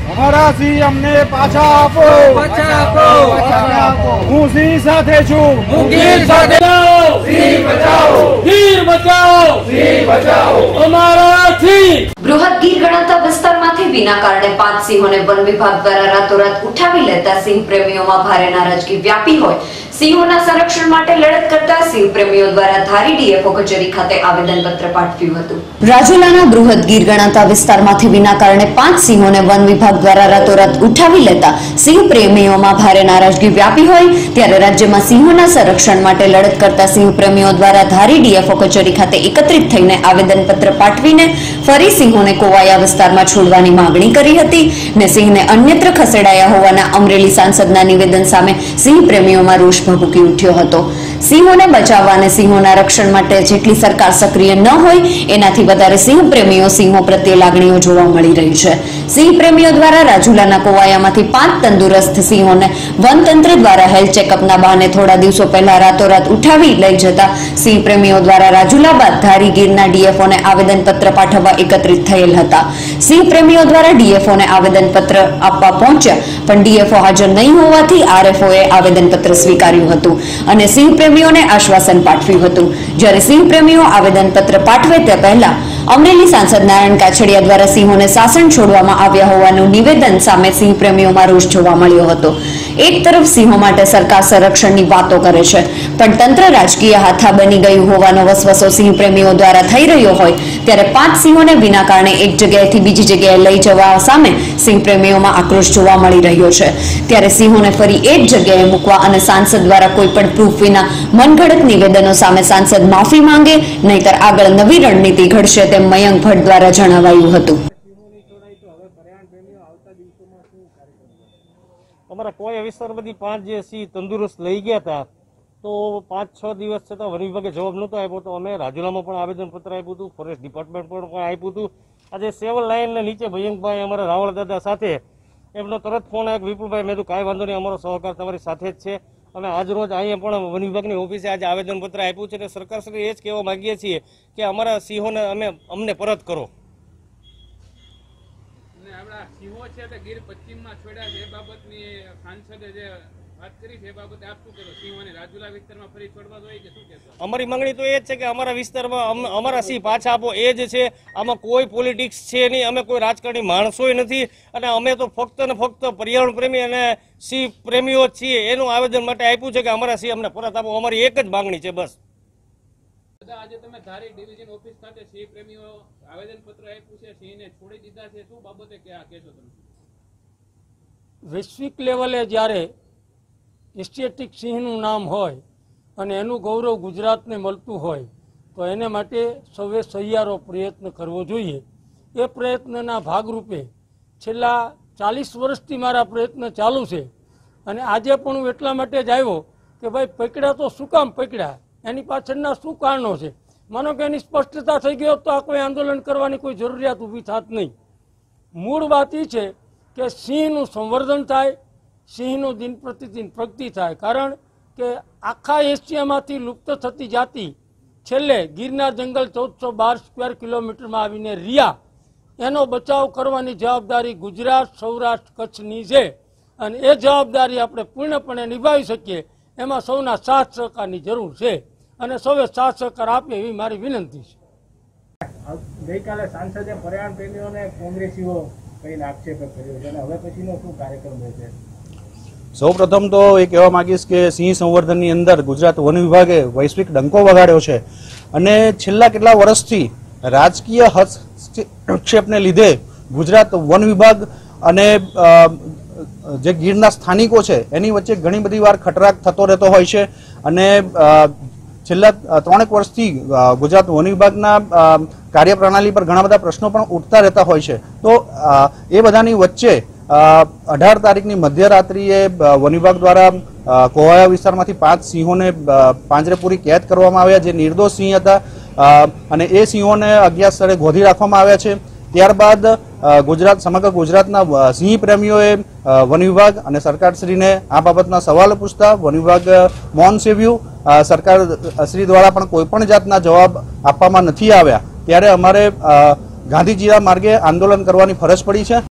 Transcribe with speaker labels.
Speaker 1: અમારા સિંહ અમને પાછા આપો, પાછા આપો। હું સિંહ સાથે છું, હું ગીર સાથે છું। સિંહ બચાવો, ગીર બચાવો, સિંહ બચાવો અમારા સિંહ।
Speaker 2: બૃહદ ગીર ગણાતા વિસ્તારમાંથી વિના કારણે 5 સિંહોને વન વિભાગ દ્વારા રાતોરાત ઉઠાવી લેતા સિંહ પ્રેમીઓમાં ભારે નારાજગી વ્યાપી હોય સિંહોના સંરક્ષણ માટે લડત કરતા સિંહ પ્રેમીઓ દ્વારા ધારી ડીએફઓ કચેરી ખાતે આવેદનપત્ર પાઠવ્યું હતું। રાજુલાના બૃહદ ગીર ગણાતા વિસ્તારમાંથી વિના કારણે 5 સિંહોને વન વિભાગ દ્વારા રાતોરાત ઉઠાવી લેતા સિંહ પ્રેમીઓમાં ભારે નારાજગી વ્યાપી હોય ત્યારે રાજ્યમાં સિંહોના સંરક્ષણ માટે લડત કરતા સિંહ પ્રેમીઓ દ્વારા ધારી ડીએફઓ કચેરી ખાતે એકત્રિત થઈને આવેદનપત્ર પાઠવીને ફરી સિંહોને કોવાયા વિસ્તારમાં છોડવાની માંગણી કરી હતી ને સિંહને અન્યત્ર ખસેડાયા હોવાના અમરેલી સાંસદના નિવેદન સામે સિંહ પ્રેમીઓમાં રોષ ભભૂકી ઉઠ્યો હતો। સિંહોને બચાવવા અને સિંહોના રક્ષણ માટે જેટલી સરકાર સક્રિય ન હોય એનાથી વધારે સિંહ પ્રેમીઓ સિંહો પ્રત્યે લાગણીઓ જોવા મળી રહી છે। સિંહ પ્રેમીઓ દ્વારા રાજુલાના કોવાયામાંથી 5 તંદુરસ્ત સિંહોને વનતંત્ર દ્વારા હેલ્થ ચેકઅપના બહાને થોડા દિવસો પહેલા રાતોરાત ઉઠાવી લઈ જતા સિંહ પ્રેમીઓ દ્વારા રાજુલા બાદ ધારી ગીરના ડીએફઓને આવેદનપત્ર પાઠવવા એકત્રિત થયેલ હતા। સિંહ પ્રેમીઓ દ્વારા ડીએફઓને આવેદનપત્ર આપવા પહોંચ્યા પણ ડીએફઓ હાજર નહીં હોવાથી આરએફઓએ આવેદનપત્ર સ્વીકાર્યું હતું અને સિંહ પ્રેમીઓને આશ્વાસન પાઠવ્યું હતું। જ્યારે સિંહ પ્રેમીઓ આવેદનપત્ર પાઠવે તે પહેલા અમરેલી સાંસદ નારાયણ કાછડિયા દ્વારા સિંહોને શાસન છોડવામાં આવ્યા હોવાનું નિવેદન સામે સિંહ પ્રેમીઓમાં રોષ જોવા મળ્યો હતો। એક તરફ સિંહો માટે સરકાર સંરક્ષણની વાતો કરે છે પણ તંત્ર રાજકીય હાથા બની ગયું હોવાનો વસવસો સિંહ પ્રેમીઓ દ્વારા થઈ રહ્યો હોય ત્યારે 5 સિંહોને વિના કારણે એક જગ્યાએથી બીજી જગ્યાએ લઈ જવા સામે સિંહ પ્રેમીઓમાં આક્રોશ જોવા મળી રહ્યો છે। ત્યારે સિંહોને ફરી એક જગ્યાએ મૂકવા અને સાંસદ દ્વારા કોઈ પણ પ્રૂફ વિના મનગઢત નિવેદનો સામે સાંસદ માફી માંગે નહીતર આગળ નવી રણનીતિ ઘડશે તેમ મયંક ભટ્ટ દ્વારા જણાવાયું હતું।
Speaker 3: અમારા કોઈ વિસ્તાર બધી 5 જે સિંહ તંદુરસ્ત લઈ ગયા હતા તો 5-6 દિવસ છતાં વન વિભાગે જવાબ નહોતો આપ્યો તો અમે રાજુલામાં પણ આવેદનપત્ર આપ્યું હતું, ફોરેસ્ટ ડિપાર્ટમેન્ટ પણ આપ્યું હતું। આજે 7 લાઇનના નીચે ભયંકભાઈ અમારા રાવળ દાદા સાથે એમનો તરત ફોન આવ્યો વિપુલભાઈ, મેં તો કાંઈ વાંધો નહીં, અમારો સહકાર તમારી સાથે જ છે। અમે આજ રોજ અહીંયા પણ વન વિભાગની ઓફિસે આજે આવેદનપત્ર આપ્યું છે અને સરકારશ્રી એ જ કહેવા માંગીએ છીએ કે અમારા સિંહોને અમને પરત કરો।
Speaker 4: સિંહો છે તે ગીર પશ્ચિમમાં છોડ્યા છે એ બાબતની સાંસદે જે વાત કરી છે એ બાબતે આપ શું કહેશો? સિંહોને રાજુલા વિસ્તારમાં ફરી છોડવા જોઈએ કે શું કહેશો?
Speaker 3: અમારી માંગણી તો એ જ છે કે અમારા વિસ્તારમાં અમારા સિંહ પાછા આપો, એ જ છે। આમાં કોઈ પોલિટિક્સ છે નહીં, અમે કોઈ રાજકારણી માણસોય નથી અને અમે તો ફક્ત ને ફક્ત પર્યાવરણ પ્રેમી અને સિંહ પ્રેમીઓ જ છીએ। એનું આવેદન માટે આપ્યું છે કે અમારા સિંહ અમને પરત આપો, અમારી એક જ માંગણી છે બસ।
Speaker 4: આજે તમે ધારી ડિવિઝન ઓફિસ ખાતે સિંહ પ્રેમીઓ આવેદનપત્ર આપ્યું છે, સિંહને છોડી દીધા છે, શું બાબતે કહેશો તમે?
Speaker 5: વૈશ્વિક લેવલે જ્યારે એશિયાટિક સિંહનું નામ હોય અને એનું ગૌરવ ગુજરાતને મળતું હોય તો એને માટે સૌએ સહિયારો પ્રયત્ન કરવો જોઈએ। એ પ્રયત્નના ભાગરૂપે છેલ્લા 40 વર્ષથી મારા પ્રયત્ન ચાલુ છે અને આજે પણ હું એટલા માટે જ આવ્યો કે ભાઈ પકડ્યા તો શું કામ પકડ્યા, એની પાછળના શું કારણો છે। માનો કે એની સ્પષ્ટતા થઈ ગઈ હોત તો આ કોઈ આંદોલન કરવાની કોઈ જરૂરિયાત ઊભી થાત નહીં। મૂળ વાત એ છે કે સિંહનું સંવર્ધન થાય, સિંહનું દિન પ્રતિદિન પ્રગતિ થાય, કારણ કે આખા એશિયામાંથી લુપ્ત થતી જાતિ છેલ્લે ગીરના જંગલ 1412 સ્ક્વેર કિલોમીટરમાં આવીને રહ્યા, એનો બચાવ કરવાની જવાબદારી ગુજરાત, સૌરાષ્ટ્ર, કચ્છની છે અને એ જવાબદારી આપણે પૂર્ણપણે નિભાવી શકીએ એમાં સૌના સાથ સહકારની જરૂર છે અને સૌએ સાથ સહકાર આપે એવી મારી વિનંતી છે।
Speaker 1: ગઈકાલે સાંસદે પર્યાવરણ પ્રેમીઓને કોંગ્રેસીઓ કઈ આક્ષેપ કર્યો છે અને હવે પછીનો શું કાર્યક્રમ રહેશે?
Speaker 6: સૌપ્રથમ તો એ કહેવા માંગીશ કે સિંહ સંવર્ધનની અંદર ગુજરાત વન વિભાગે વૈશ્વિક ડંકો વગાડ્યો છે અને છેલ્લા કેટલા વર્ષથી રાજકીય હસ્તક્ષેપને લીધે ગુજરાત વન વિભાગ અને જે ગીરના સ્થાનિકો છે એની વચ્ચે ઘણી બધી વાર ખટરાક થતો રહેતો હોય છે અને છેલ્લા 3 વર્ષથી ગુજરાત વન વિભાગના કાર્યપ્રણાલી પર ઘણા બધા પ્રશ્નો પણ ઉઠતા રહેતા હોય છે। તો એ બધાની વચ્ચે 18 તારીખની મધ્યરાત્રિએ વન વિભાગ દ્વારા કોવાયા વિસ્તારમાંથી 5 સિંહોને પાંજરે પૂરી કેદ કરવામાં આવ્યા જે નિર્દોષ સિંહ હતા અને એ સિંહોને અજ્ઞાત સ્થળે ગોધી રાખવામાં આવ્યા છે। ત્યારબાદ સમગ્ર ગુજરાતના સિંહ પ્રેમીઓએ વન વિભાગ અને સરકારશ્રીને આ બાબતના સવાલો પૂછતા વન વિભાગ મૌન સેવ્યું। સરકારશ્રી દ્વારા પણ કોઈ પણ જાતના જવાબ આપવામાં નથી આવ્યા ત્યારે અમારે ગાંધીજીના માર્ગે આંદોલન કરવાની ફરજ પડી છે।